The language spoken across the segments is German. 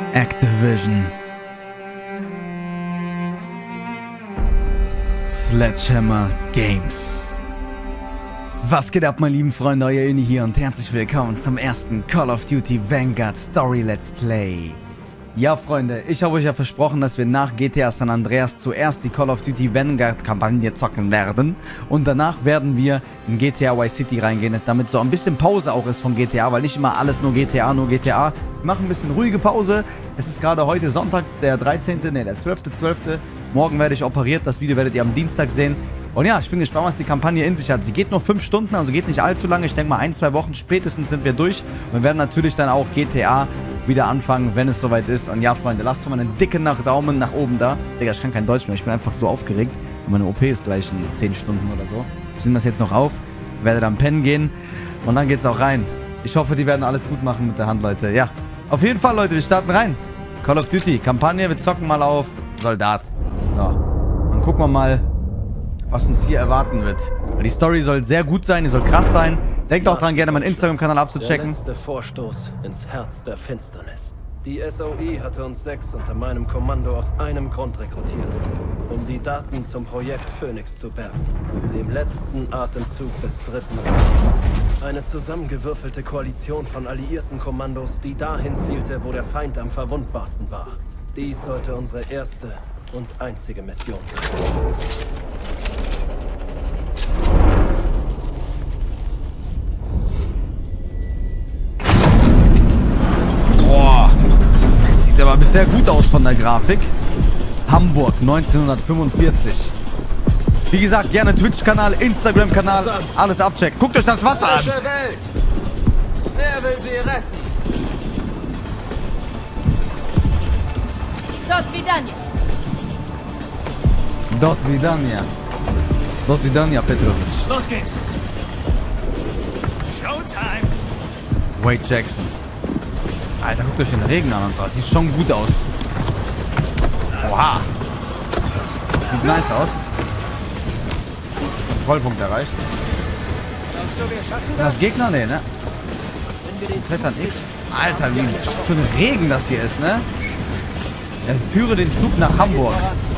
Activision. Sledgehammer Games. Was geht ab, meine lieben Freunde, euer Uni hier und herzlich willkommen zum ersten Call of Duty Vanguard Story Let's Play. Ja, Freunde, ich habe euch ja versprochen, dass wir nach GTA San Andreas zuerst die Call of Duty Vanguard Kampagne zocken werden. Und danach werden wir in GTA Vice City reingehen, damit so ein bisschen Pause auch ist von GTA, weil nicht immer alles nur GTA, nur GTA. Wir machen ein bisschen ruhige Pause. Es ist gerade heute Sonntag, der 12.12. Morgen werde ich operiert, das Video werdet ihr am Dienstag sehen. Und ja, ich bin gespannt, was die Kampagne in sich hat. Sie geht nur 5 Stunden, also geht nicht allzu lange. Ich denke mal 1-2 Wochen spätestens sind wir durch. Und wir werden natürlich dann auch GTA wieder anfangen, wenn es soweit ist. Und ja, Freunde, lasst schon mal einen dicken Daumen nach oben da. Digga, ich kann kein Deutsch mehr. Ich bin einfach so aufgeregt. Und meine OP ist gleich in 10 Stunden oder so. Ich nehme das jetzt noch auf, werde dann pennen gehen. Und dann geht's auch rein. Ich hoffe, die werden alles gut machen mit der Hand, Leute. Ja, auf jeden Fall, Leute, wir starten rein. Call of Duty, Kampagne, wir zocken mal auf Soldat. So, dann gucken wir mal, was uns hier erwarten wird. Weil die Story soll sehr gut sein, die soll krass sein. Denkt auch dran, gerne meinen Instagram-Kanal abzuchecken. Der letzte Vorstoß ins Herz der Finsternis. Die SOE hatte uns 6 unter meinem Kommando aus einem Grund rekrutiert, um die Daten zum Projekt Phoenix zu bergen, dem letzten Atemzug des Dritten Reichs. Eine zusammengewürfelte Koalition von alliierten Kommandos, die dahin zielte, wo der Feind am verwundbarsten war. Dies sollte unsere erste und einzige Mission sein. Boah, sieht aber bisher gut aus von der Grafik. Hamburg 1945. Wie gesagt, gerne Twitch-Kanal, Instagram-Kanal, alles abchecken. Guckt euch das Wasser an. Welt. Wer will sie retten? До свидания. Do svidania. Do svidania, Petrovic. Los geht's! Showtime! Wade Jackson. Alter, guckt euch den Regen an und so. Das sieht schon gut aus. Oha. Sieht nice aus. Vollpunkt erreicht. Das Gegner? Nee, ne? Klettern X. Alter, wie was für ein Regen das hier ist, ne? Führe den Zug nach Hamburg.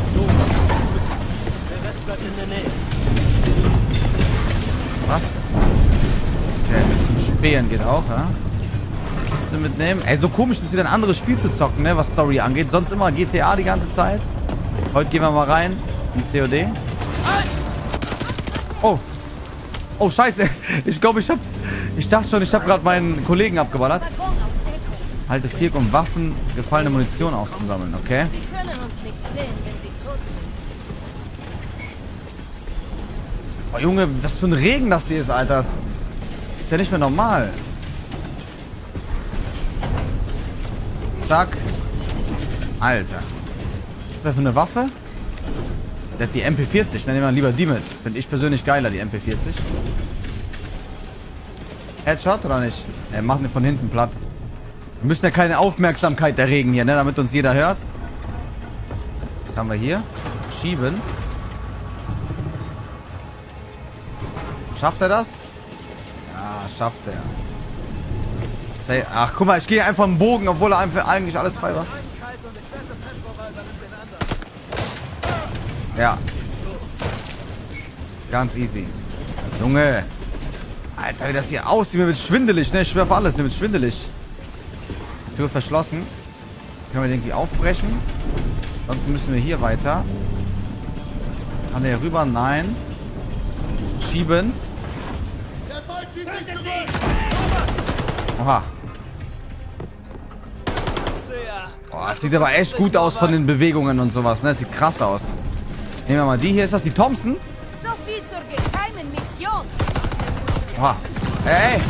Was? Okay, zum Spähen geht auch, ja? Kiste mitnehmen. Ey, so komisch, das ist wieder ein anderes Spiel zu zocken, ne, was Story angeht. Sonst immer GTA die ganze Zeit. Heute gehen wir mal rein in COD. Oh. Oh, scheiße. Ich glaube, ich dachte schon, ich habe gerade meinen Kollegen abgeballert. Halte 4, um Waffen, gefallene Munition aufzusammeln, okay? Sie können uns nicht sehen, wenn sie tot sind. Oh, Junge, was für ein Regen das hier ist, Alter. Das ist ja nicht mehr normal. Zack. Alter. Was ist das für eine Waffe? Der hat die MP40. Dann nehmen wir lieber die mit. Finde ich persönlich geiler, die MP40. Headshot oder nicht? Er macht ihn von hinten platt. Wir müssen ja keine Aufmerksamkeit erregen hier, ne? Damit uns jeder hört. Was haben wir hier? Schieben. Schafft er das? Ja, schafft er. Ach, guck mal, ich gehe einfach im Bogen, obwohl er einfach eigentlich alles frei war. Ja. Ganz easy. Junge. Alter, wie das hier aussieht. Mir wird schwindelig, ne? Ich schwör auf alles, mir wird schwindelig. Tür verschlossen. Können wir den irgendwie aufbrechen? Sonst müssen wir hier weiter. Kann der hier rüber? Nein. Schieben. Oha. Boah, das sieht aber echt gut aus von den Bewegungen und sowas, ne? Das sieht krass aus. Nehmen wir mal die hier. Ist das die Thompson? So viel zur geheimen Mission. Oha. Ey.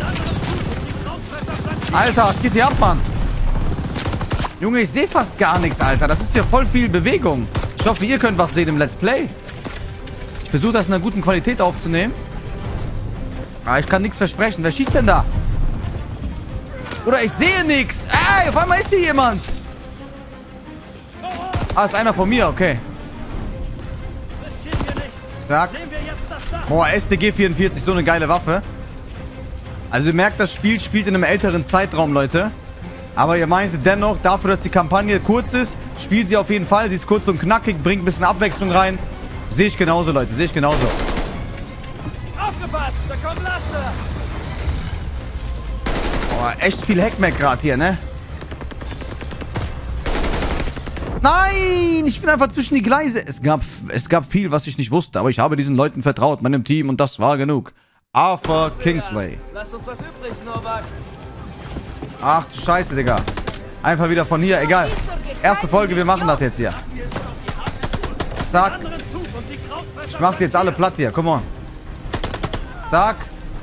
Alter, was geht hier ab, Mann? Junge, ich sehe fast gar nichts, Alter. Das ist ja voll viel Bewegung. Ich hoffe, ihr könnt was sehen im Let's Play. Ich versuche das in einer guten Qualität aufzunehmen. Aber ich kann nichts versprechen. Wer schießt denn da? Oder ich sehe nichts. Ey, auf einmal ist hier jemand. Ah, ist einer von mir, okay. Zack. Boah, STG 44, so eine geile Waffe. Also ihr merkt, das Spiel spielt in einem älteren Zeitraum, Leute. Aber ihr meinte dennoch, dafür, dass die Kampagne kurz ist, spielt sie auf jeden Fall. Sie ist kurz und knackig, bringt ein bisschen Abwechslung rein. Sehe ich genauso, Leute. Sehe ich genauso. Aufgepasst, da kommt Laster. Boah, echt viel Hackmack gerade hier, ne? Nein! Ich bin einfach zwischen die Gleise. Es gab viel, was ich nicht wusste, aber ich habe diesen Leuten vertraut, meinem Team, und das war genug. Arthur Kingsley. Lass uns was übrig, Novak. Ach du Scheiße, Digga. Einfach wieder von hier, egal. Erste Folge, wir machen das jetzt hier. Zack. Ich mach die jetzt alle platt hier, come on. Zack.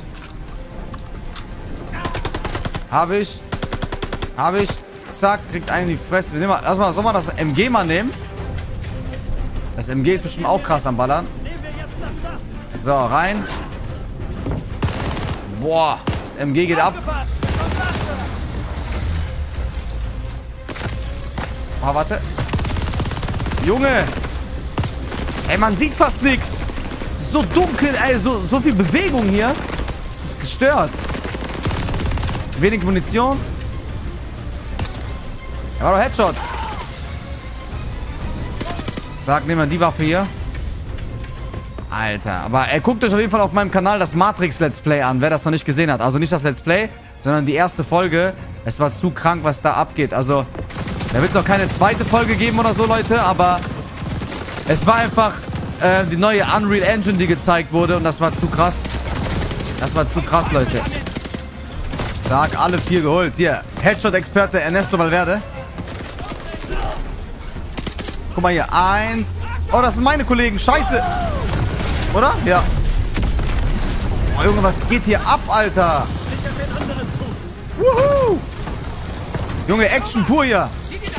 Hab ich. Zack, kriegt einen in die Fresse. Soll man das MG mal nehmen? Das MG ist bestimmt auch krass am Ballern. So, rein. Boah, das MG geht ab. Oh, warte. Junge. Ey, man sieht fast nichts. So dunkel, ey, so viel Bewegung hier. Das ist gestört. Wenig Munition. Ja, war doch Headshot. Zack, nehmen wir die Waffe hier. Alter, aber guckt euch auf jeden Fall auf meinem Kanal das Matrix Let's Play an, wer das noch nicht gesehen hat. Also nicht das Let's Play, sondern die erste Folge. Es war zu krank, was da abgeht. Also, da wird es auch keine zweite Folge geben oder so, Leute. Aber es war einfach die neue Unreal Engine, die gezeigt wurde. Und das war zu krass. Das war zu krass, Leute. Zack, alle 4 geholt. Hier, Headshot-Experte Ernesto Valverde. Guck mal hier. 1. Oh, das sind meine Kollegen. Scheiße. Oder? Ja. Oh, Junge, was geht hier ab, Alter? Wuhu. Junge, Action pur hier.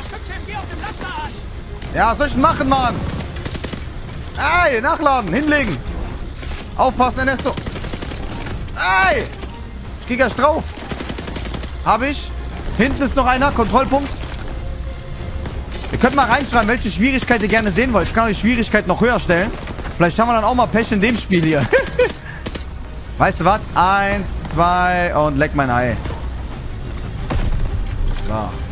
Ja, was soll ich denn machen, Mann? Ey, nachladen, hinlegen. Aufpassen, Ernesto. Ey. Ich geh gleich drauf. Hab ich. Hinten ist noch einer. Kontrollpunkt. Ihr könnt mal reinschreiben, welche Schwierigkeit ihr gerne sehen wollt. Ich kann auch die Schwierigkeit noch höher stellen. Vielleicht haben wir dann auch mal Pech in dem Spiel hier. Weißt du was? 1, 2 und leck mein Ei. So.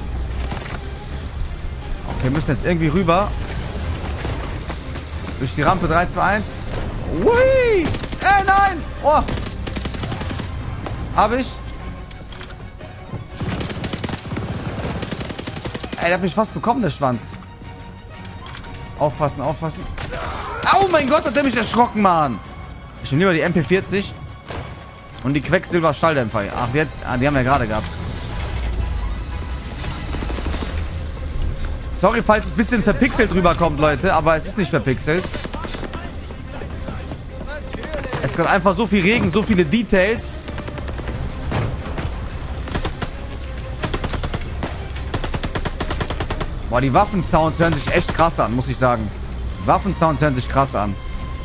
Okay, wir müssen jetzt irgendwie rüber. Durch die Rampe. 3, 2, 1. Ui! Nein! Oh! Hab ich. Ey, der hat mich fast bekommen, der Schwanz. Aufpassen, aufpassen. Oh mein Gott, hat der mich erschrocken, Mann. Ich nehme lieber die MP40 und die Quecksilber-Schalldämpfer. Ach, die haben wir gerade gehabt. Sorry, falls es ein bisschen verpixelt rüberkommt, Leute, aber es ist nicht verpixelt. Es gibt einfach so viel Regen, so viele Details. Boah, die Waffensounds hören sich echt krass an, muss ich sagen. Waffensounds hören sich krass an.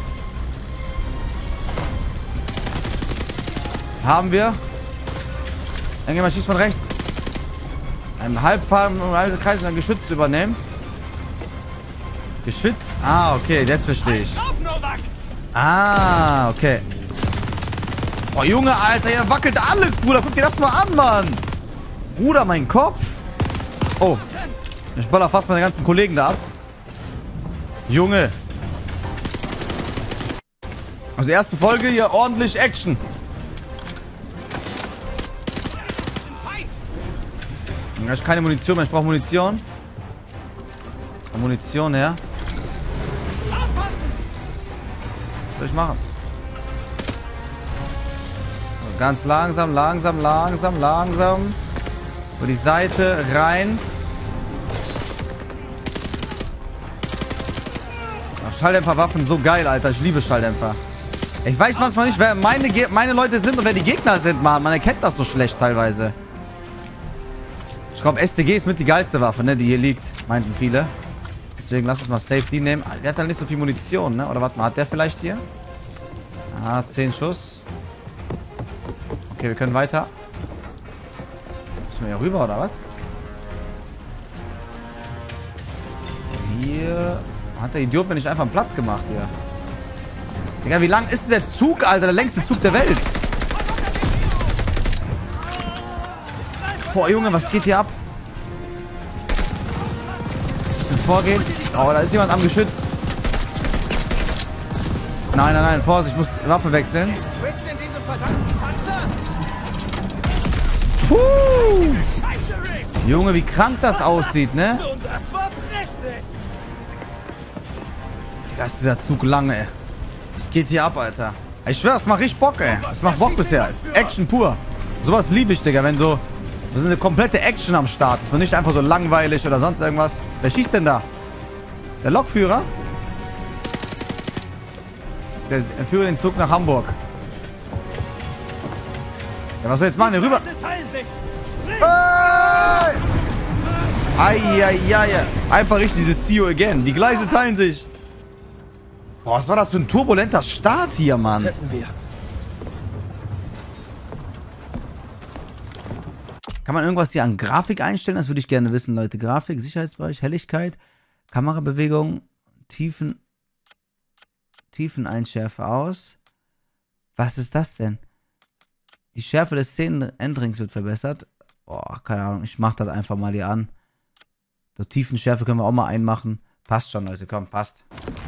Haben wir. Dann gehen wir schießt von rechts. Einen Halbfahren und alle Kreise und ein Geschütz zu übernehmen. Geschütz? Ah, okay, jetzt verstehe ich. Ah, okay. Oh, Junge, Alter, hier wackelt alles, Bruder. Guck dir das mal an, Mann. Bruder, mein Kopf. Oh. Ich baller fast meine ganzen Kollegen da ab. Junge. Also erste Folge hier ordentlich Action. Ich habe keine Munition mehr. Ich brauche Munition. Munition her. Was soll ich machen? So, ganz langsam, langsam, langsam, langsam. Über die Seite rein. Schalldämpferwaffen, so geil, Alter. Ich liebe Schalldämpfer. Ich weiß manchmal nicht, wer meine Leute sind und wer die Gegner sind, Mann. Man erkennt das so schlecht teilweise. Ich glaube, STG ist mit die geilste Waffe, ne, die hier liegt. Meinten viele. Deswegen lass uns mal Safety nehmen. Der hat dann nicht so viel Munition, ne? Oder warte mal, hat der vielleicht hier? Ah, 10 Schuss. Okay, wir können weiter. Müssen wir hier rüber, oder was? Hier... Hat der Idiot mir nicht einfach einen Platz gemacht hier? Digga, wie lang ist dieser Zug, Alter? Der längste Zug der Welt. Boah, Junge, was geht hier ab? vorgehen. Oh, da ist jemand am Geschütz. Nein, nein, nein. Vorsicht, ich muss Waffe wechseln. Junge, wie krank das aussieht, ne? Digga, ist dieser Zug lange, ey. Was geht hier ab, Alter? Ich schwör, das macht richtig Bock, ey. Das macht Bock bisher. Ist Action pur. Sowas liebe ich, Digga, wenn so... Das ist eine komplette Action am Start. Das ist nicht einfach so langweilig oder sonst irgendwas. Wer schießt denn da? Der Lokführer? Der führt den Zug nach Hamburg. Ja, was soll ich jetzt machen? Hier rüber. Eieiei. Einfach richtig dieses See you again. Die Gleise teilen sich. Boah, was war das für ein turbulenter Start hier, Mann? Das hätten wir. Kann man irgendwas hier an Grafik einstellen? Das würde ich gerne wissen, Leute. Grafik, Sicherheitsbereich, Helligkeit, Kamerabewegung, Tiefeneinschärfe aus. Was ist das denn? Die Schärfe des Szenenendrings wird verbessert. Oh, keine Ahnung. Ich mach das einfach mal hier an. So Tiefenschärfe können wir auch mal einmachen. Passt schon, Leute. Komm, passt.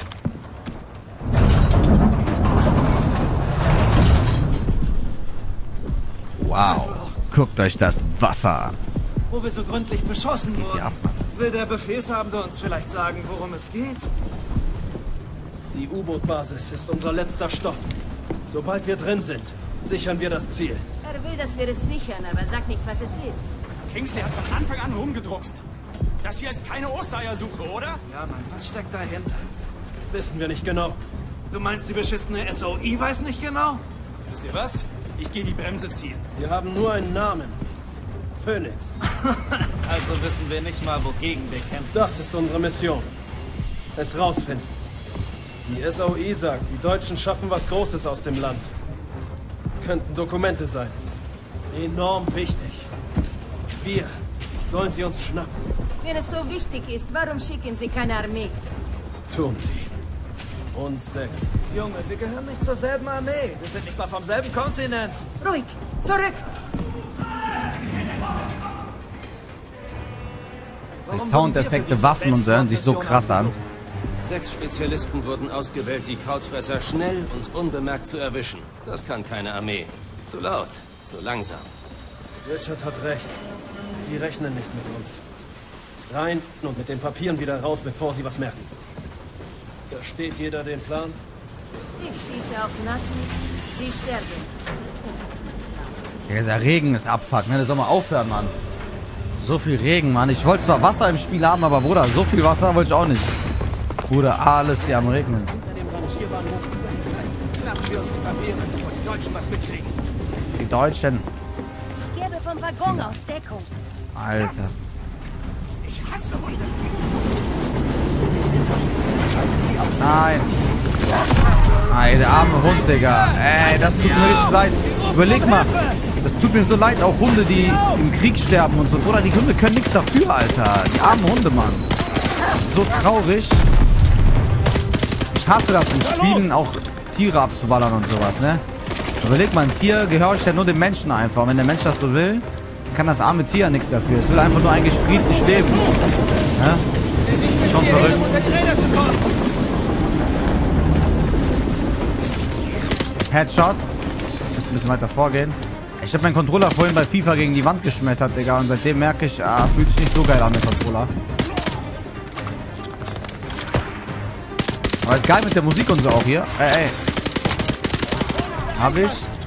Wow. Guckt euch das Wasser an. Wo wir so gründlich beschossen Geht wurden. hier ab, Mann. Will der Befehlshabende uns vielleicht sagen, worum es geht? Die U-Boot-Basis ist unser letzter Stopp. Sobald wir drin sind, sichern wir das Ziel. Er will, dass wir es sichern, aber sagt nicht, was es ist. Kingsley hat von Anfang an rumgedruckst. Das hier ist keine Ostereiersuche, oder? Ja, Mann, was steckt dahinter? Wissen wir nicht genau. Du meinst, die beschissene SOI weiß nicht genau? Wisst ihr was? Ich gehe die Bremse ziehen. Wir haben nur einen Namen. Phoenix. Also wissen wir nicht mal, wogegen wir kämpfen. Das ist unsere Mission. Es rausfinden. Die SOI sagt, die Deutschen schaffen was Großes aus dem Land. Könnten Dokumente sein. Enorm wichtig. Wir sollen sie uns schnappen. Wenn es so wichtig ist, warum schicken Sie keine Armee? Tun sie. Uns 6. Junge, wir gehören nicht zur selben Armee. Wir sind nicht mal vom selben Kontinent. Ruhig! Zurück! Die Soundeffekte, Waffen und so hören sich so krass an. 6 Spezialisten wurden ausgewählt, die Krautfresser schnell und unbemerkt zu erwischen. Das kann keine Armee. Zu laut, zu langsam. Richard hat recht. Sie rechnen nicht mit uns. Rein und mit den Papieren wieder raus, bevor sie was merken. Versteht jeder den Plan? Ich schieße auf Nazis. Sie sterben. Ja, dieser Regen ist Abfuck, ne? Das soll mal aufhören, Mann. So viel Regen, Mann. Ich wollte zwar Wasser im Spiel haben, aber Bruder, so viel Wasser wollte ich auch nicht. Bruder, alles hier am Regnen. Hinter dem Rangierbahnhof knappen wir uns die Papiere, bevor die Deutschen was mitkriegen. Die Deutschen. Ich gebe vom Waggon aus Deckung. Alter. Ich hasse Hunde. Nein. Ey, der arme Hund, Digga. Ey, das tut mir richtig leid. Überleg mal. Das tut mir so leid, auch Hunde, die im Krieg sterben und so. Oder die Hunde können nichts dafür, Alter. Die armen Hunde, Mann. Das ist so traurig. Ich hasse das in Spielen, auch Tiere abzuballern und sowas, ne? Überleg mal, ein Tier gehorcht ja nur dem Menschen einfach. Wenn der Mensch das so will, kann das arme Tier nichts dafür. Es will einfach nur eigentlich friedlich leben. Ja? Schon verrückt. Headshot. Ich muss ein bisschen weiter vorgehen. Ich habe meinen Controller vorhin bei FIFA gegen die Wand geschmettert, Digga. Und seitdem merke ich, fühlt sich nicht so geil an, der Controller. Aber ist geil mit der Musik und so auch hier. Ey. Hab ich.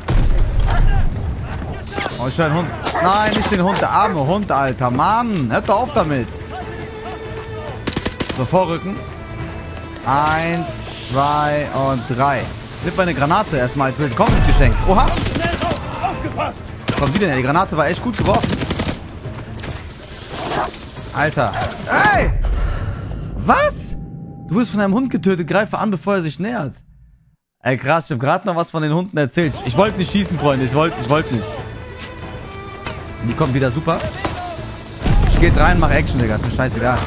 Oh, ich höre einen Hund. Nein, nicht den Hund. Der arme Hund, Alter. Mann, hört doch auf damit. So, vorrücken. 1, 2 und 3. Nimm meine Granate erstmal als Willkommensgeschenk. Oha. Komm, wie denn? Die Granate war echt gut geworfen. Alter. Ey! Was? Du wirst von einem Hund getötet. Greife an, bevor er sich nähert. Ey, krass. Ich habe gerade noch was von den Hunden erzählt. Ich wollte nicht schießen, Freunde. Ich wollte nicht. Die kommt wieder super. Ich geh jetzt rein, mach Action, Digga. Ist mir scheißegal.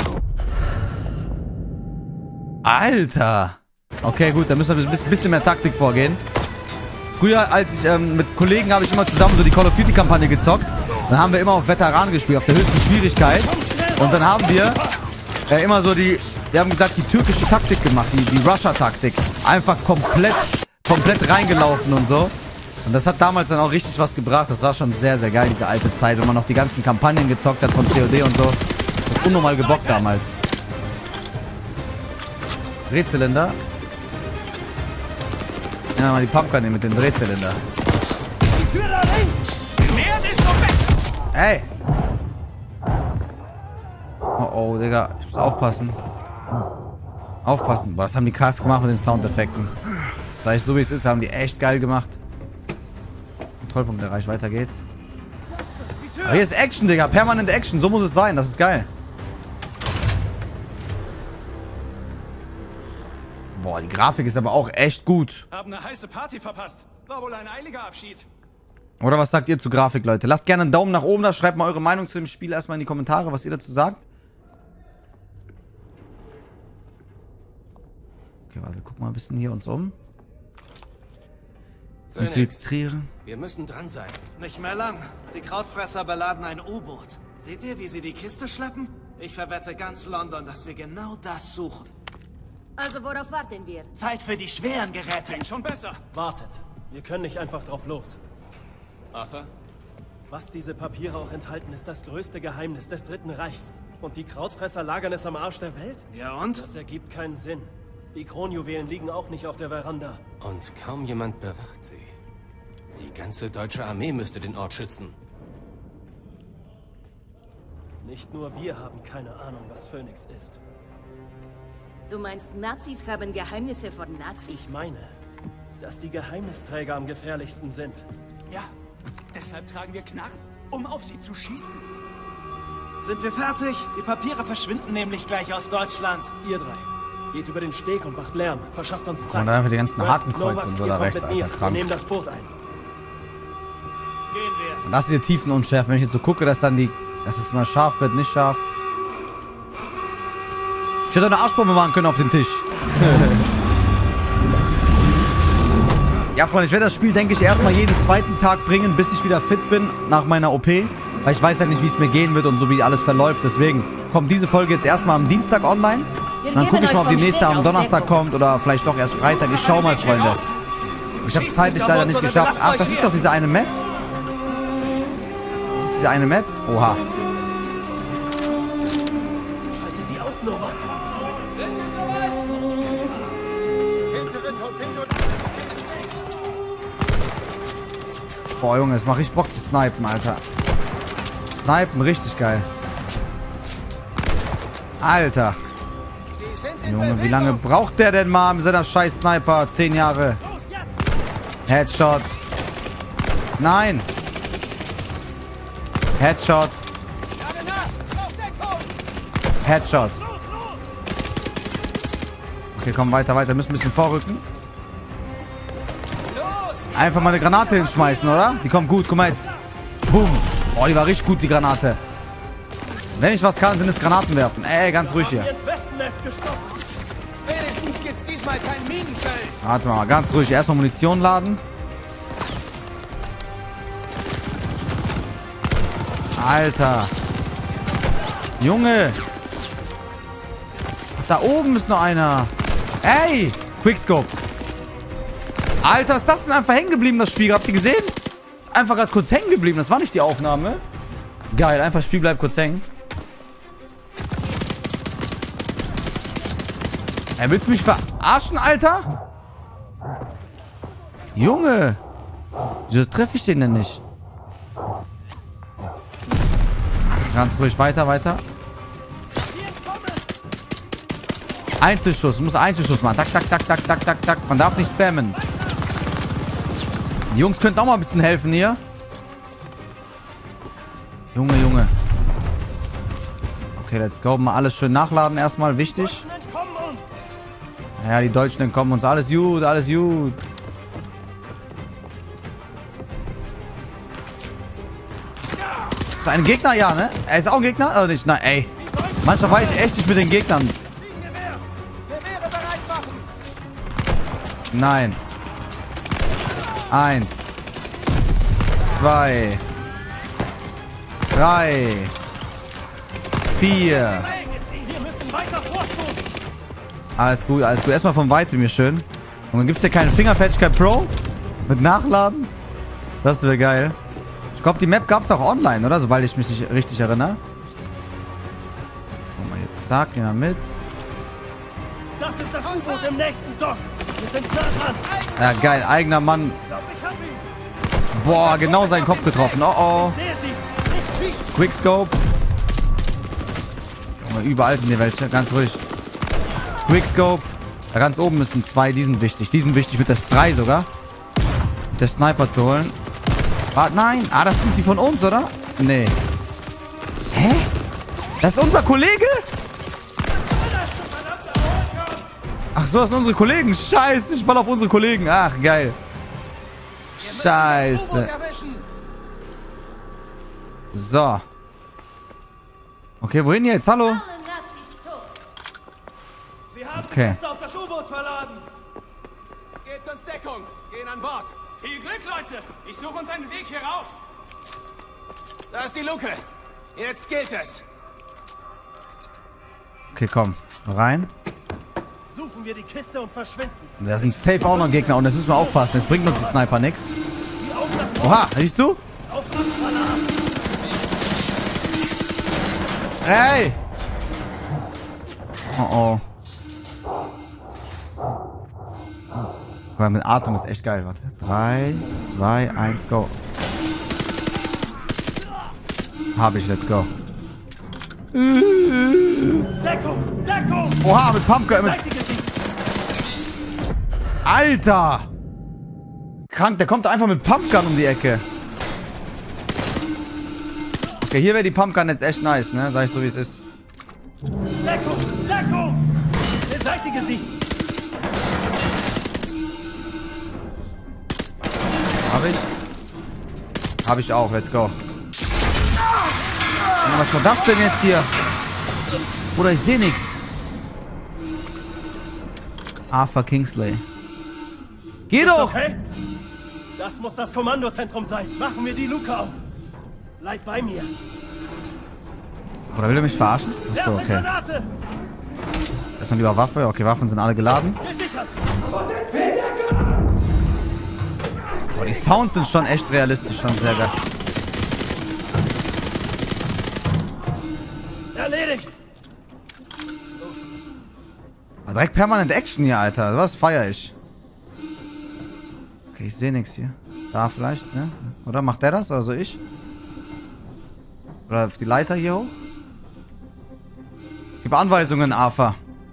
Alter. Okay, gut. Dann müssen wir ein bisschen mehr Taktik vorgehen. Früher, als ich mit Kollegen habe ich immer zusammen so die Call of Duty Kampagne gezockt. Dann haben wir immer auf Veteranen gespielt, auf der höchsten Schwierigkeit. Und dann haben wir immer so wir haben gesagt, die türkische Taktik gemacht, die Russia-Taktik. Einfach komplett reingelaufen und so. Und das hat damals dann auch richtig was gebracht. Das war schon sehr, sehr geil, diese alte Zeit, wenn man noch die ganzen Kampagnen gezockt hat von COD und so. Das hat unnormal gebockt damals. Drehzylinder. Ja, mal die Pumpgun nehmen mit dem Drehzylinder. Die Tür da links! Mehr ist noch besser! Ey! Oh, oh, Digga. Ich muss aufpassen. Aufpassen. Boah, das haben die krass gemacht mit den Soundeffekten. Sag ich so, wie es ist, haben die echt geil gemacht. Kontrollpunkt erreicht. Weiter geht's. Aber hier ist Action, Digga. Permanent Action. So muss es sein. Das ist geil. Boah, die Grafik ist aber auch echt gut. Haben eine heiße Party verpasst. War wohl ein eiliger Abschied. Oder was sagt ihr zu Grafik, Leute? Lasst gerne einen Daumen nach oben da. Schreibt mal eure Meinung zu dem Spiel erstmal in die Kommentare, was ihr dazu sagt. Okay, warte, wir gucken mal ein bisschen hier uns um. Infiltrieren. Wir müssen dran sein. Nicht mehr lang. Die Krautfresser beladen ein U-Boot. Seht ihr, wie sie die Kiste schleppen? Ich verwette ganz London, dass wir genau das suchen. Also worauf warten wir? Zeit für die schweren Geräte. Klingt schon besser. Wartet. Wir können nicht einfach drauf los. Arthur? Was diese Papiere auch enthalten, ist das größte Geheimnis des Dritten Reichs. Und die Krautfresser lagern es am Arsch der Welt? Ja und? Das ergibt keinen Sinn. Die Kronjuwelen liegen auch nicht auf der Veranda. Und kaum jemand bewacht sie. Die ganze deutsche Armee müsste den Ort schützen. Nicht nur wir haben keine Ahnung, was Phoenix ist. Du meinst, Nazis haben Geheimnisse von Nazis? Ich meine, dass die Geheimnisträger am gefährlichsten sind. Ja, deshalb tragen wir Knarren, um auf sie zu schießen. Sind wir fertig? Die Papiere verschwinden nämlich gleich aus Deutschland. Ihr drei. Geht über den Steg und macht Lärm. Verschafft uns Zeit. Und dann einfach die ganzen Red, Hakenkreuze Novak, und so ihr da kommt rechts, mit mir. Alter, Wir krank. nehmen das Boot ein. Gehen wir. Und das ist die Tiefenunschärfe. Wenn ich jetzt so gucke, dass es mal scharf wird, nicht scharf. Ich hätte eine Arschbombe machen können auf den Tisch. Ja, Freunde, ich werde das Spiel, denke ich, erstmal jeden zweiten Tag bringen, bis ich wieder fit bin nach meiner OP. Weil ich weiß ja nicht, wie es mir gehen wird und so, wie alles verläuft. Deswegen kommt diese Folge jetzt erstmal am Dienstag online. Und dann gucke ich mal, ob die nächste am Donnerstag kommt oder vielleicht doch erst Freitag. Ich schau mal, Freunde. Ich habe es zeitlich leider nicht geschafft. Ach, das ist doch diese eine Map. Das ist diese eine Map? Oha. Halte sie auf, Novak. Boah, Junge, es macht richtig Bock zu snipen, Alter. Snipen, richtig geil. Alter. Junge, wie lange braucht der denn mal mit seiner scheiß Sniper? 10 Jahre. Headshot. Nein. Headshot. Headshot. Okay, komm, weiter, weiter. Wir müssen ein bisschen vorrücken. Einfach mal eine Granate hinschmeißen, oder? Die kommt gut. Guck mal jetzt. Boom. Oh, die war richtig gut, die Granate. Wenn ich was kann, sind es Granaten werfen. Ey, ganz ruhig hier. Wenigstens gibt's diesmal kein Minenfeld. Warte mal, ganz ruhig. Erstmal Munition laden. Alter. Junge. Ach, da oben ist noch einer. Ey. Quickscope. Alter, ist das denn einfach hängen geblieben, das Spiel? Habt ihr gesehen? Ist einfach gerade kurz hängen geblieben. Das war nicht die Aufnahme. Geil, einfach das Spiel bleibt kurz hängen. Ey, willst du mich verarschen, Alter? Junge. Wieso treffe ich den denn nicht? Ganz ruhig, weiter, weiter. Einzelschuss, muss Einzelschuss machen. Tak, tak, tak, tak, tak, tak, tak. Man darf nicht spammen. Die Jungs könnten auch mal ein bisschen helfen hier. Junge, Junge. Okay, let's go. Mal alles schön nachladen erstmal. Wichtig. Ja, die Deutschen entkommen uns. Alles gut, alles gut. Ist ein Gegner? Ja, ne? Er ist auch ein Gegner? Oder nicht? Nein, ey. Manchmal weiß ich echt nicht mit den Gegnern. Nein. 1. 2. 3. 4. weiter Vorsprung. Alles gut, alles gut. Erstmal von weitem hier schön. Und dann gibt es hier keine Fingerfertigkeit Pro mit Nachladen. Das wäre geil. Ich glaube, die Map gab es auch online, oder? Sobald ich mich nicht richtig erinnere. Guck mal hier, zack, gehen wir mit. Das ist das U-Boot im nächsten Dock. Wir sind nah dran. Ja, geil. Eigener Mann. Ich glaub, ich hab ihn. Boah, genau seinen Kopf getroffen. Oh, oh. Ich sehe sie. Nicht schießen. Quickscope. Junge, überall sind hier welche. Ganz ruhig. Quickscope. Da ganz oben müssen 2. Die sind wichtig. Die sind wichtig mit der 3 sogar. Der Sniper zu holen. Ah, nein. Ah, das sind die von uns, oder? Nee. Hä? Das ist unser Kollege? Ach so, das sind unsere Kollegen. Scheiße, ich ball auf unsere Kollegen. Ach, geil. Scheiße. So. Okay, wohin jetzt? Hallo? Sie haben die Okay. Kiste auf das U-Boot verladen. Gebt uns Deckung. Gehen an Bord. Viel Glück, Leute. Ich suche uns einen Weg hier raus. Da ist die Luke. Jetzt gilt es. Okay, komm. Rein. Suchen wir die Kiste und verschwinden. Da sind safe auch noch Gegner und das müssen wir aufpassen. Jetzt bringt uns die Sniper nix. Die Aufnahme. Oha, siehst du? Aufnahme. Hey! Oh oh. Guck mal, mit Atem ist echt geil. Warte. 3, 2, 1, go. Hab ich, let's go. Deckung! Deckung! Oha, mit Pumpgun. Beseitige sie! Alter! Krank, der kommt einfach mit Pumpgun um die Ecke. Okay, hier wäre die Pumpgun jetzt echt nice, ne? Sag ich so, wie es ist. Deckung! Deckung! Beseitige sie! Hab ich? Hab ich auch, let's go. Was war das denn jetzt hier? Bruder, ich sehe nichts. Arthur Kingsley. Geh doch! Okay? Das muss das Kommandozentrum sein. Machen wir die Luke auf. Bleib bei mir. Oder will er mich verarschen? Achso, Werfe okay. Granate! Erstmal lieber Waffe. Okay, Waffen sind alle geladen. Gesichert! Boah, die Sounds sind schon echt realistisch. Schon sehr geil. Erledigt! Aber direkt permanent Action hier, Alter. Was feier ich? Okay, ich sehe nichts hier. Da vielleicht, ne? Oder macht der das? Oder so ich? Oder auf die Leiter hier hoch? Gib Anweisungen, Arthur.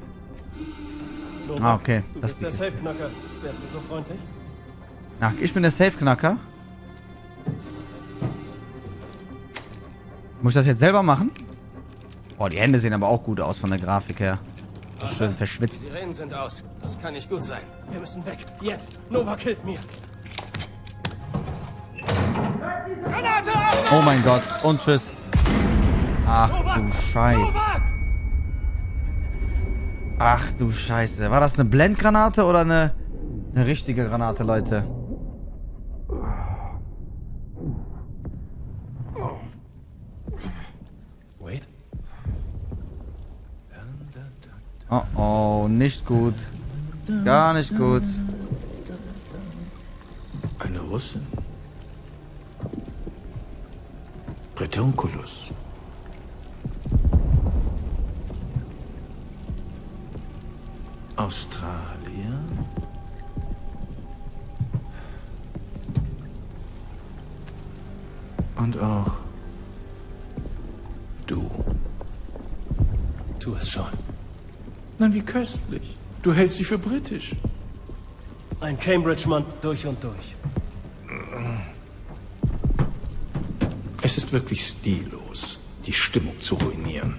Ah, okay. Das ist der die Kiste. Safe-Knacker. Wärst du so freundlich? Ach, ich bin der Safe-Knacker. Muss ich das jetzt selber machen? Boah, die Hände sehen aber auch gut aus von der Grafik her. So schön verschwitzt. Die Sirenen sind aus. Das kann nicht gut sein. Wir müssen weg. Jetzt. Novak, hilf mir. Granate auf! Oh mein Gott. Und tschüss. Ach du Scheiße. Novak! Ach du Scheiße. War das eine Blendgranate oder eine richtige Granate, Leute? Wait. Oh oh, nicht gut. Gar nicht gut. Eine Russin. Bretonculus. Australier. Und auch du. Tu es schon. Nein, wie köstlich. Du hältst dich für britisch. Ein Cambridge-Mann durch und durch. Es ist wirklich stillos, die Stimmung zu ruinieren.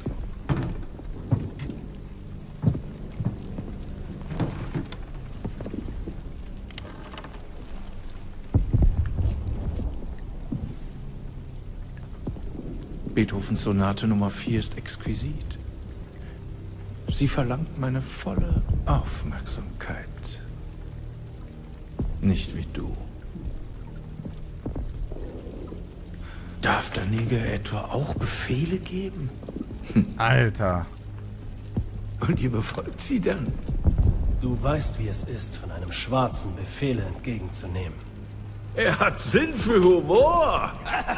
Beethovens Sonate Nummer 4 ist exquisit. Sie verlangt meine volle Aufmerksamkeit. Nicht wie du. Darf der Neger etwa auch Befehle geben? Alter. Und ihr befolgt sie dann? Du weißt, wie es ist, von einem Schwarzen Befehle entgegenzunehmen. Er hat Sinn für Humor.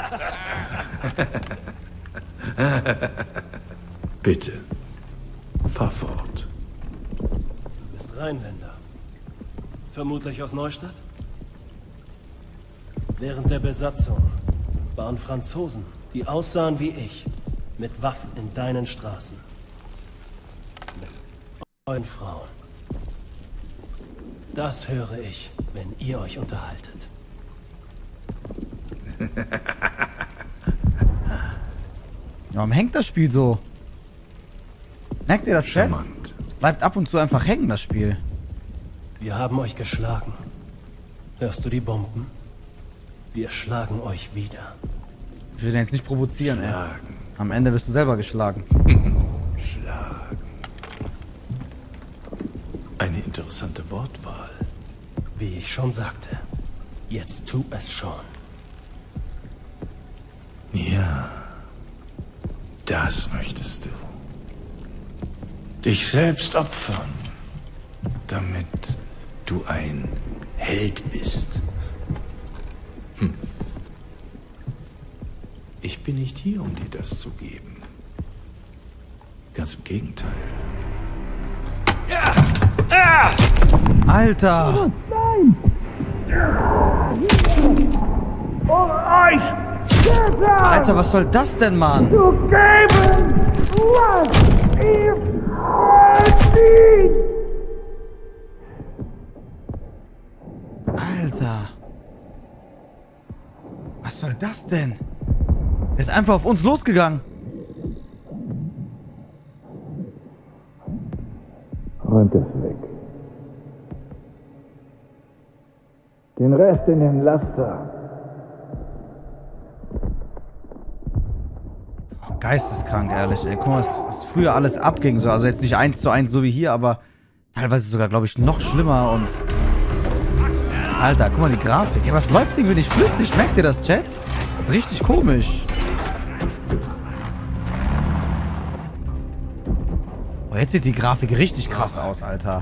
Bitte, fahr fort. Du bist Rheinländer. Vermutlich aus Neustadt? Während der Besatzung waren Franzosen, die aussahen wie ich, mit Waffen in deinen Straßen. Mit euren Frauen. Das höre ich, wenn ihr euch unterhaltet. Warum hängt das Spiel so? Merkt ihr das, Chat? Charmant. Bleibt ab und zu einfach hängen, das Spiel. Wir haben euch geschlagen. Hörst du die Bomben? Wir schlagen euch wieder. Ich will den jetzt nicht provozieren, ey. Schlagen. Am Ende wirst du selber geschlagen. Schlagen. Eine interessante Wortwahl. Wie ich schon sagte, jetzt tu es schon. Ja, das möchtest du. Dich selbst opfern, damit du ein Held bist. Ich bin nicht hier, um dir das zu geben. Ganz im Gegenteil. Alter! Alter, was soll das denn, Mann? Alter. Was soll das denn? Der ist einfach auf uns losgegangen. Räumt das weg. Den Rest in den Laster. Geisteskrank, ehrlich, ey. Guck mal, was früher alles abging. So. Also jetzt nicht 1:1 so wie hier, aber teilweise sogar, glaube ich, noch schlimmer und... Alter, guck mal, die Grafik. Ja, was läuft irgendwie nicht flüssig? Merkt ihr das, Chat? Das ist richtig komisch. Oh, jetzt sieht die Grafik richtig krass aus, Alter.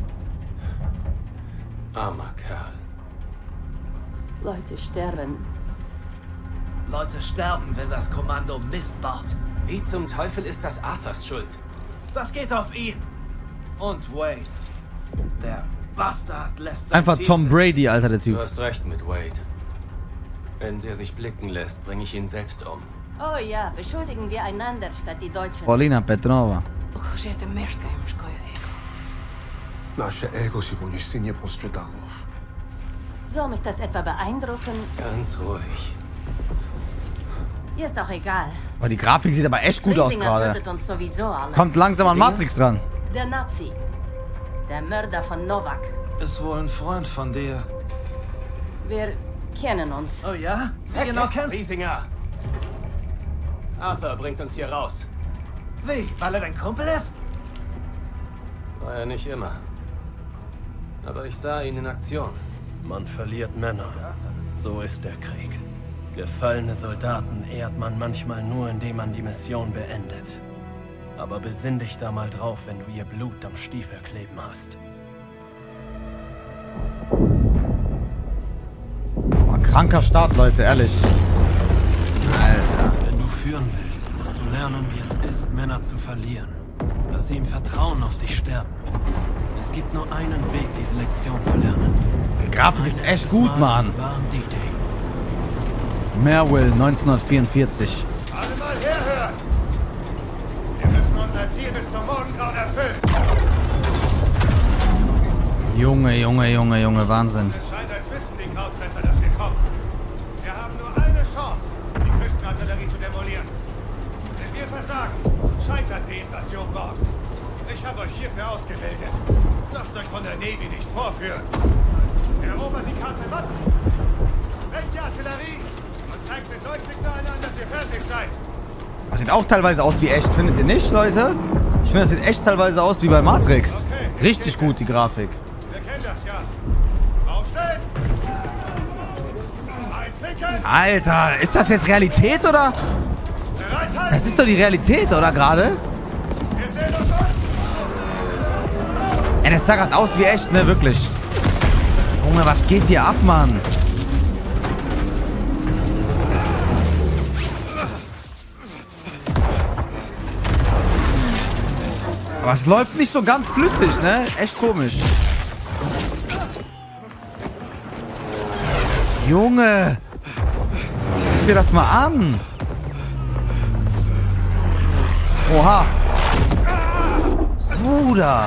Armer Kerl. Leute sterben. Leute sterben, wenn das Kommando Mist baut. Wie zum Teufel ist das Arthurs Schuld? Das geht auf ihn. Und Wade. Der Bastard lässt sein Einfach Team Tom sitzen. Brady, Alter, der Du Typ. hast recht mit Wade. Wenn der sich blicken lässt, bringe ich ihn selbst um. Oh ja, beschuldigen wir einander statt die Deutschen. Paulina Petrova. Хочете мешка мужское эго. Наше эго сегодняшний не пострадало. Soll mich das etwa beeindrucken? Ganz ruhig. Ihr ist doch egal. Oh, die Grafik sieht aber echt gut aus Friesinger gerade. tötet uns sowieso alle. Kommt langsam an Matrix dran. Der Nazi. Der Mörder von Novak. Ist wohl ein Freund von dir. Wir kennen uns. Oh ja? Wie genau kennt? Friesinger! Arthur bringt uns hier raus. Wie? Weil er dein Kumpel ist? War er nicht immer. Aber ich sah ihn in Aktion. Man verliert Männer. So ist der Krieg. Gefallene Soldaten ehrt man manchmal nur, indem man die Mission beendet. Aber besinn dich da mal drauf, wenn du ihr Blut am Stiefel kleben hast. Oh, kranker Start, Leute, ehrlich. Alter. Wenn du führen willst, musst du lernen, wie es ist, Männer zu verlieren. Dass sie im Vertrauen auf dich sterben. Es gibt nur einen Weg, diese Lektion zu lernen. Die Grafik ist echt gut, Mann. War am D-Day. Merville, 1944. Alle mal herhören! Wir müssen unser Ziel bis zum Morgengrauen erfüllen. Junge, Junge, Junge, Junge, Wahnsinn. Es scheint, als wüssten die Krautfresser, dass wir kommen. Wir haben nur eine Chance, die Küstenartillerie zu demolieren. Wenn wir versagen, scheitert die Invasion morgen. Ich habe euch hierfür ausgebildet. Lasst euch von der Navy nicht vorführen. Erobert die Kasematten. Sprengt die Artillerie und zeigt mit Leuchtsignalen an, dass ihr fertig seid. Das sieht auch teilweise aus wie echt, findet ihr nicht, Leute? Ich finde, das sieht echt teilweise aus wie bei Matrix. Okay, Richtig gut, die Grafik. Wir kennen das ja. Aufstehen! Einblicken! Alter, ist das jetzt Realität, oder? Bereithalten! Das ist doch die Realität, oder gerade? Wir sehen uns an! Ey, das sah grad aus wie echt, ne? Wirklich. Junge, was geht hier ab, Mann? Aber es läuft nicht so ganz flüssig, ne? Echt komisch. Junge! Guck dir das mal an! Oha! Bruder!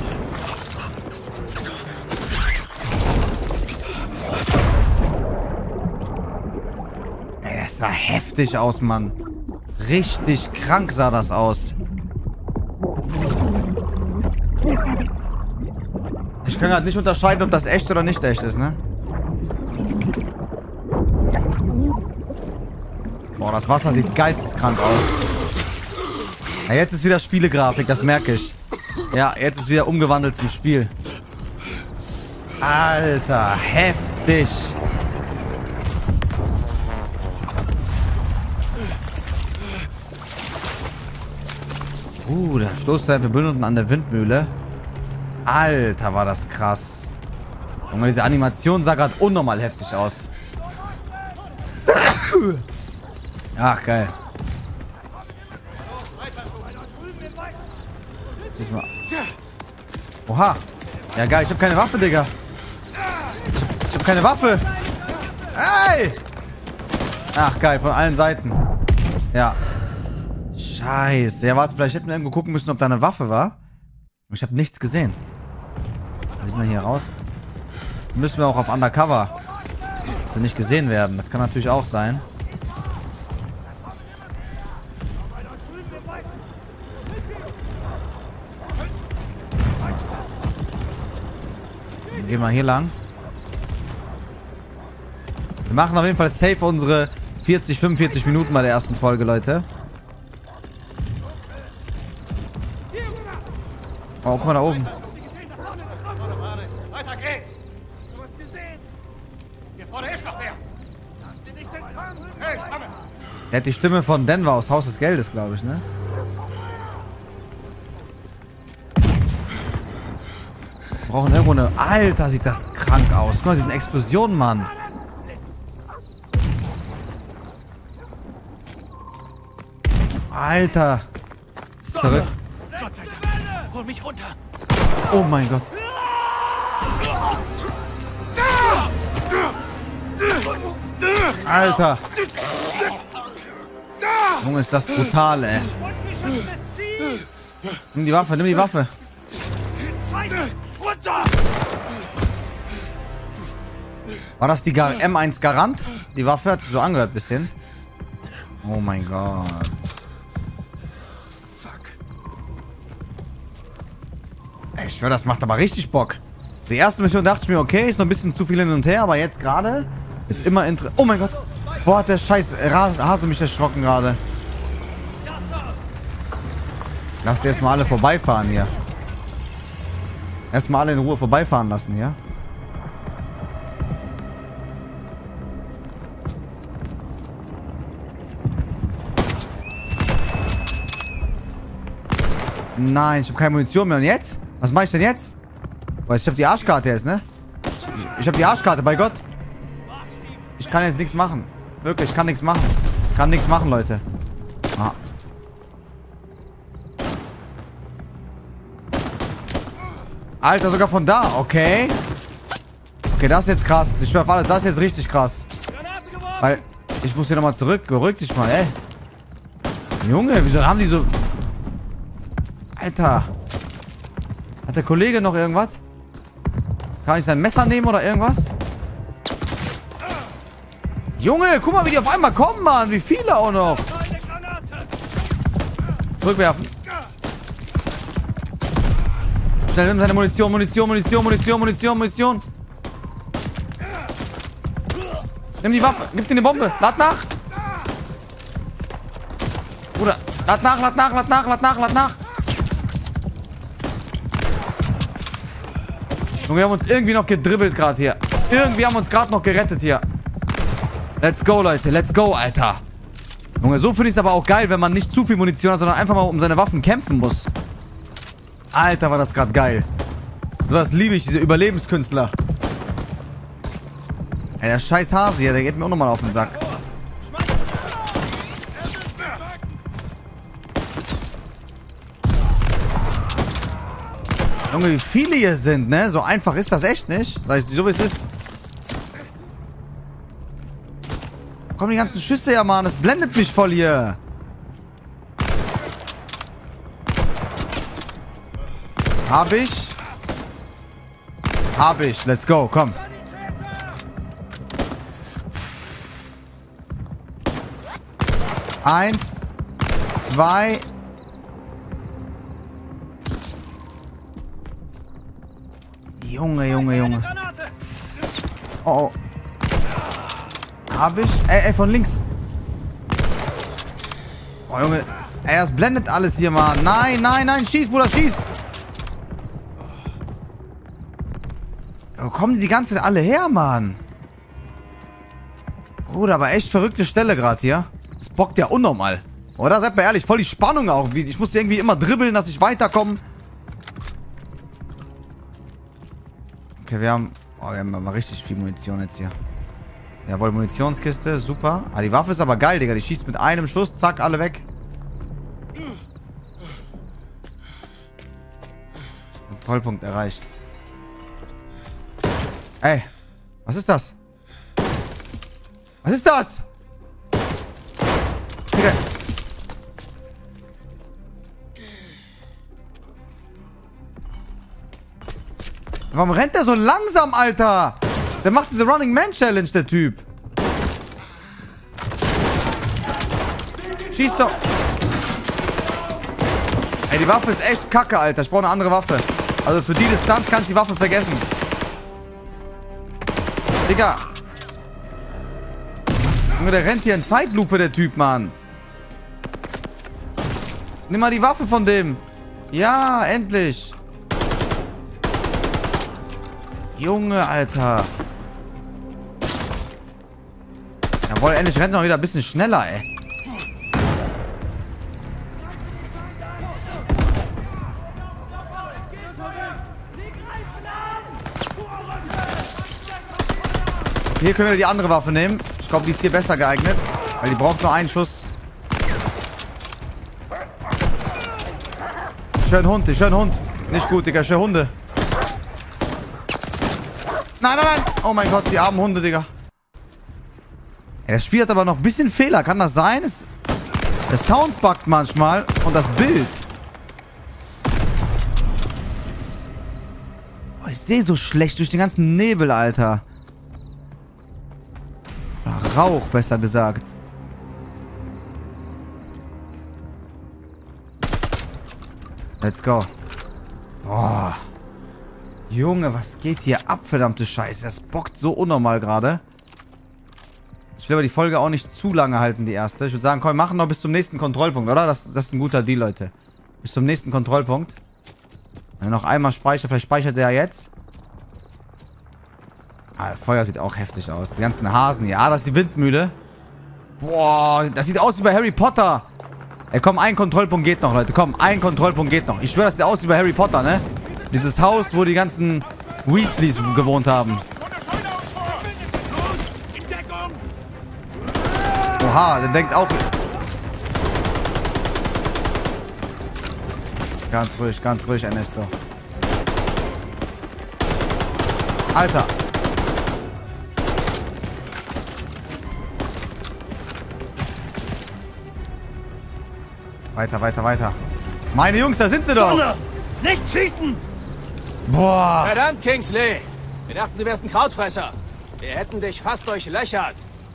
Ey, das sah heftig aus, Mann. Richtig krank sah das aus. Ich kann halt nicht unterscheiden, ob das echt oder nicht echt ist, ne? Boah, das Wasser sieht geisteskrank aus. Ja, jetzt ist wieder Spielegrafik, das merke ich. Ja, jetzt ist wieder umgewandelt zum Spiel. Alter, heftig. Der Stoßzeit verbündeten an der Windmühle. Alter, war das krass. Junge, diese Animation sah gerade unnormal heftig aus. Ach, geil. Diesmal. Oha. Ja, geil. Ich hab keine Waffe, Digga. Ich hab keine Waffe. Ey! Ach, geil. Von allen Seiten. Ja. Scheiße. Ja, warte. Vielleicht hätten wir irgendwo gucken müssen, ob da eine Waffe war. Ich habe nichts gesehen. Wir sind da hier raus. Müssen wir auch auf Undercover. Dass wir nicht gesehen werden. Das kann natürlich auch sein. Gehen wir hier lang. Wir machen auf jeden Fall safe unsere 40, 45 Minuten bei der ersten Folge, Leute. Oh, guck mal da oben. Weiter geht's. Du hast gesehen. Hier vorne ist noch wer. Lass sie nicht entkommen. Hey, Stange. Der hat die Stimme von Denver aus Haus des Geldes, glaube ich, ne? Wir brauchen irgendwo eine... Alter, sieht das krank aus. Guck mal, diese Explosionen, Mann. Alter. Das ist verrückt. Gott sei Dank. Hol mich runter. Oh mein Gott. Alter. Junge, ist das brutal, ey. Nimm die Waffe, nimm die Waffe. War das die M1 Garant? Die Waffe hat sich so angehört, bisschen. Oh mein Gott. Ey, ich schwör, das macht aber richtig Bock. Die erste Mission dachte ich mir, okay, ist noch ein bisschen zu viel hin und her, aber jetzt gerade ist immer interessant. Oh mein Gott. Boah, hat der scheiß Hase mich erschrocken gerade. Lasst erstmal alle vorbeifahren hier. Erstmal alle in Ruhe vorbeifahren lassen hier. Nein, ich habe keine Munition mehr. Und jetzt? Was mache ich denn jetzt? Weil ich habe die Arschkarte jetzt, ne? Ich habe die Arschkarte, bei Gott. Ich kann jetzt nichts machen. Wirklich, ich kann nichts machen. Ich kann nichts machen, Leute. Ah. Alter, sogar von da. Okay. Okay, das ist jetzt krass. Ich schwör auf alles, das ist jetzt richtig krass. Weil, ich muss hier nochmal zurück. Beruhig dich mal, ey. Junge, wieso haben die so... Alter. Hat der Kollege noch irgendwas? Kann ich sein Messer nehmen oder irgendwas? Junge, guck mal, wie die auf einmal kommen, Mann. Wie viele auch noch. Zurückwerfen. Schnell, nimm seine Munition, Munition. Nimm die Waffe, gib dir eine Bombe. Lad nach. Bruder, lad nach. Junge, wir haben uns irgendwie noch gedribbelt gerade hier. Irgendwie haben wir uns gerade noch gerettet hier. Let's go, Leute. Let's go, Alter. Junge, so finde ich es aber auch geil, wenn man nicht zu viel Munition hat, sondern einfach mal um seine Waffen kämpfen muss. Alter, war das gerade geil. Sowas liebe ich, diese Überlebenskünstler. Ey, der scheiß Hase hier, der geht mir auch nochmal auf den Sack. Junge, wie viele hier sind, ne? So einfach ist das echt nicht. Sag ich so, wie es ist. Kommen die ganzen Schüsse her, Mann. Das blendet mich voll hier. Hab ich. Hab ich. Let's go. Komm. Eins. Zwei. Junge, Junge, Junge. Oh, oh. Hab ich? Ey, von links. Oh, Junge. Ey, das blendet alles hier, Mann. Nein, nein, nein. Schieß, Bruder, schieß. Wo kommen die ganze Zeit alle her, Mann? Bruder, aber echt verrückte Stelle gerade hier. Das bockt ja unnormal. Oder? Seid mal ehrlich, voll die Spannung auch. Ich muss irgendwie immer dribbeln, dass ich weiterkomme. Okay, wir haben mal richtig viel Munition jetzt hier. Jawohl, Munitionskiste, super. Ah, die Waffe ist aber geil, Digga. Die schießt mit einem Schuss, zack, alle weg. Kontrollpunkt erreicht. Ey, was ist das? Was ist das? Digga. Warum rennt der so langsam, Alter? Der macht diese Running Man Challenge, der Typ. Schieß doch. Ey, die Waffe ist echt kacke, Alter. Ich brauche eine andere Waffe. Also für die Distanz kannst du die Waffe vergessen. Digga. Junge, der rennt hier in Zeitlupe, der Typ, Mann. Nimm mal die Waffe von dem. Ja, endlich. Junge, Alter. Jawohl, endlich rennt er noch wieder ein bisschen schneller, ey. Hier können wir die andere Waffe nehmen. Ich glaube, die ist hier besser geeignet. Weil die braucht nur einen Schuss. Schön Hund, schön Hund. Nicht gut, Digga, schön Hunde. Nein, nein, nein. Oh mein Gott, die armen Hunde, Digga. Ja, das Spiel hat aber noch ein bisschen Fehler. Kann das sein? Der Sound buggt manchmal. Und das Bild. Oh, ich sehe so schlecht durch den ganzen Nebel, Alter. Oder Rauch, besser gesagt. Let's go. Boah. Junge, was geht hier ab, verdammte Scheiße. Das bockt so unnormal gerade. Ich will aber die Folge auch nicht zu lange halten, die erste. Ich würde sagen, komm, wir machen noch bis zum nächsten Kontrollpunkt, oder? Das ist ein guter Deal, Leute. Bis zum nächsten Kontrollpunkt. Wenn er noch einmal speichert, vielleicht speichert er ja jetzt. Ah, das Feuer sieht auch heftig aus. Die ganzen Hasen. Ja, das ist die Windmühle. Boah, das sieht aus wie bei Harry Potter. Ey, komm, ein Kontrollpunkt geht noch, Leute. Komm, ein Kontrollpunkt geht noch. Ich schwöre, das sieht aus wie bei Harry Potter, ne? Dieses Haus, wo die ganzen Weasleys gewohnt haben. Oha, der denkt auch... Ganz ruhig, Ernesto. Alter. Weiter. Meine Jungs, da sind sie doch. Donner! Nicht schießen! Boah. Verdammt, Kingsley. Wir dachten, du wärst ein Krautfresser. Wir hätten dich fast durchlöchert.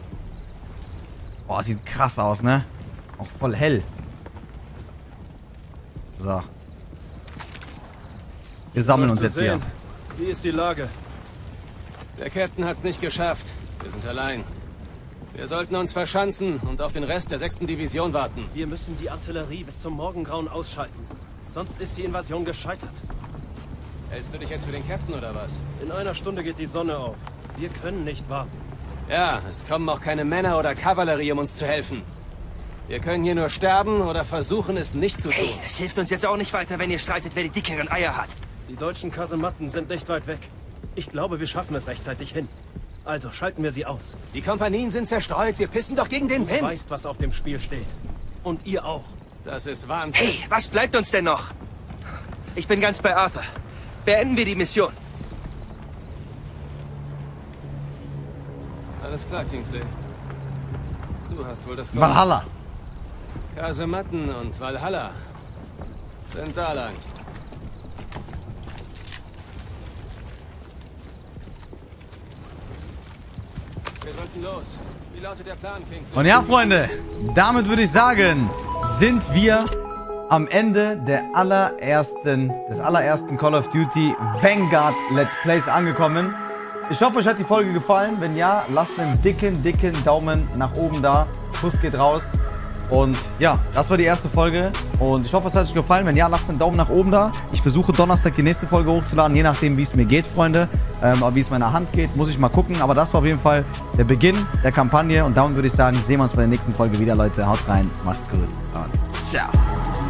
Boah, sieht krass aus, ne? Auch voll hell. So. Wir sammeln uns jetzt hier. Wie ist die Lage? Der Captain hat's nicht geschafft. Wir sind allein. Wir sollten uns verschanzen und auf den Rest der 6. Division warten. Wir müssen die Artillerie bis zum Morgengrauen ausschalten. Sonst ist die Invasion gescheitert. Hältst du dich jetzt für den Captain oder was? In einer Stunde geht die Sonne auf. Wir können nicht warten. Ja, es kommen auch keine Männer oder Kavallerie, um uns zu helfen. Wir können hier nur sterben oder versuchen, es nicht zu tun. Hey, es hilft uns jetzt auch nicht weiter, wenn ihr streitet, wer die dickeren Eier hat. Die deutschen Kasematten sind nicht weit weg. Ich glaube, wir schaffen es rechtzeitig hin. Also schalten wir sie aus. Die Kompanien sind zerstreut. Wir pissen doch gegen den Wind. Du weißt, was auf dem Spiel steht. Und ihr auch. Das ist Wahnsinn. Hey, was bleibt uns denn noch? Ich bin ganz bei Arthur. Beenden wir die Mission. Alles klar, Kingsley. Du hast wohl das Valhalla. Kasematten und Valhalla sind da lang. Wir sollten los. Wie lautet der Plan, Kingsley? Und ja, Freunde, damit würde ich sagen, sind wir am Ende des allerersten Call of Duty Vanguard Let's Plays angekommen. Ich hoffe, euch hat die Folge gefallen. Wenn ja, lasst einen dicken Daumen nach oben da. Kuss geht raus. Und ja, das war die erste Folge. Und ich hoffe, es hat euch gefallen. Wenn ja, lasst einen Daumen nach oben da. Ich versuche Donnerstag die nächste Folge hochzuladen, je nachdem, wie es mir geht, Freunde. Aber wie es meiner Hand geht, muss ich mal gucken. Aber das war auf jeden Fall der Beginn der Kampagne. Und damit würde ich sagen, sehen wir uns bei der nächsten Folge wieder, Leute. Haut rein, macht's gut und ciao.